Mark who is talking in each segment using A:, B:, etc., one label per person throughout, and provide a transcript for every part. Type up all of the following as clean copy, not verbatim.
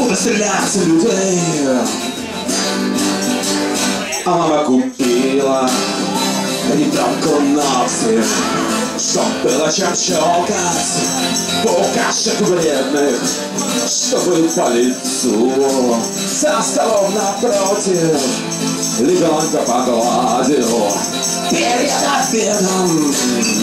A: буду стрелять в людей. А мама купила ребенку ногти, чтоб было чем щелкать букашек вредных, чтобы по лицу за столом напротив легонько погладил перед обедом.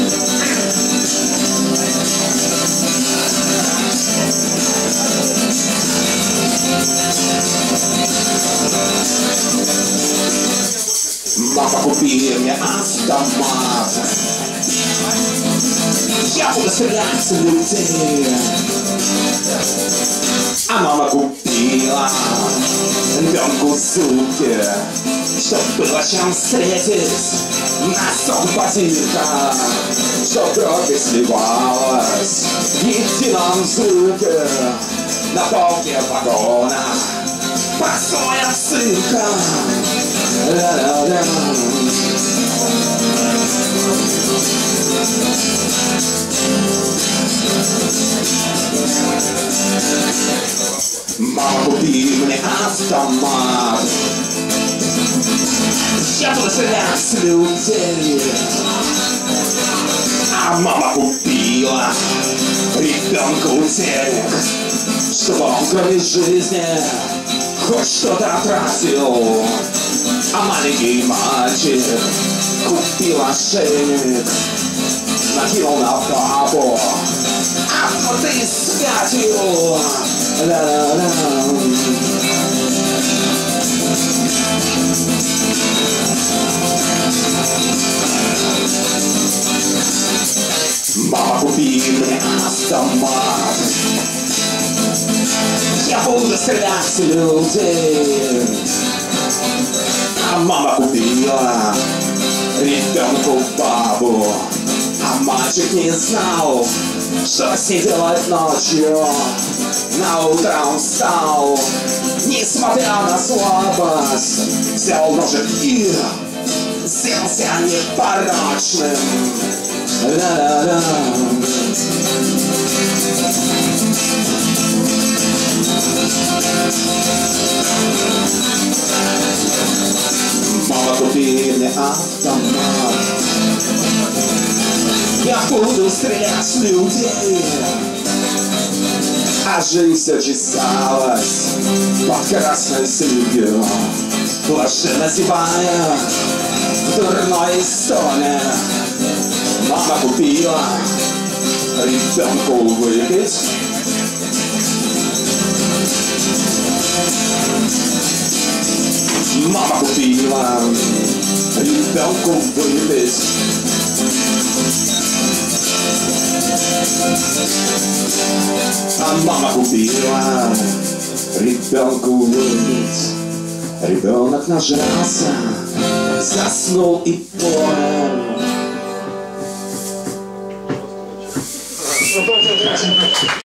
A: Мама, купи мне автомат, я буду стрелять в людей. А мама купила ребенку сумки, чтоб было чем встретить носом ботинка, чтоб кровь сливалась в едином звуке на полке вагона простая ссылка. Мама, купи мне автомат, я буду стрелять в людей. А мама купила ребенку телек, чтобы он кроме жизни хоть что-то тратил. А маленький мальчик купил ошейник, накинул на папу, а внутри спятил. Мама, купи мне автомат, я буду стрелять в людей. А мама купила ребенку бабу, а мальчик не знал, что с ней делать ночью. На утро он встал, несмотря на слабость, взял ножик и сделался непорочным. Ла-ла-ла. Мама, купи мне автомат, я буду стрелять в людей. А жизнь все чесалась под красной слюдью, блаженно зевая в дурной стоне. Мама купила ребенку выпить, мама купила ребенку выпить. А мама купила ребенку выпить. Ребенок нажрался, заснул и помер.